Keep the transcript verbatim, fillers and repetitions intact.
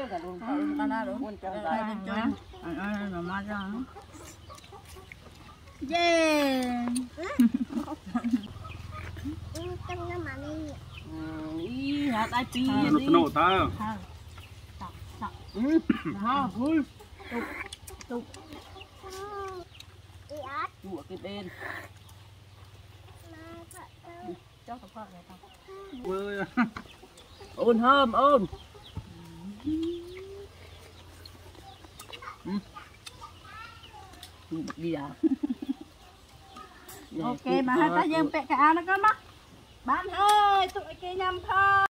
chơi cả luôn cả na luôn buồn chơi chơi chơi ăn nó mà ra yeah Trong nó mà đi ý hạt ai pi đi nổ ta ha vui tục tục đi ớt của cái bên cho tập hợp này ơi ôn hôm ôn đi à ok mà hai ta dương bẹ cả nó có mắt bán ơi tụi kia nhầm thôi.